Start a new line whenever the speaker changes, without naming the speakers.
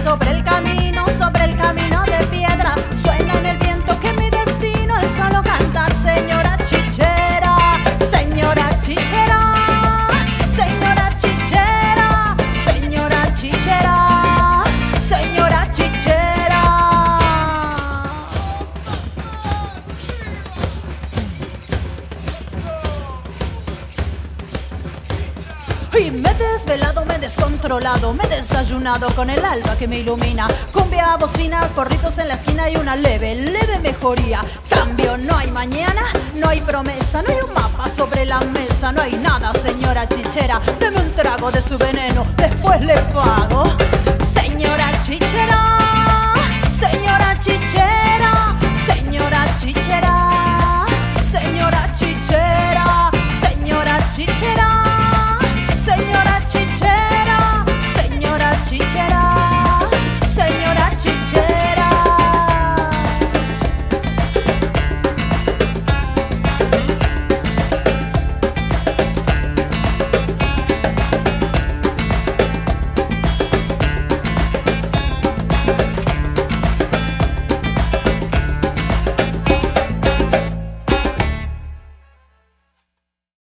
sobre el camino de piedra. Suena en el viento que mi destino es solo cantar. Señora chichera, señora chichera, señora chichera, señora chichera, señora chichera. Y me he desvelado, me he descontrolado, me he desayunado con el alba que me ilumina. Cumbia, bocinas, porritos en la esquina y una leve, leve mejoría. Cambio, no hay mañana, no hay promesa, no hay un mapa sobre la mesa, no hay nada, señora chichera. Deme un trago de su veneno, después le pago. Señora chichera.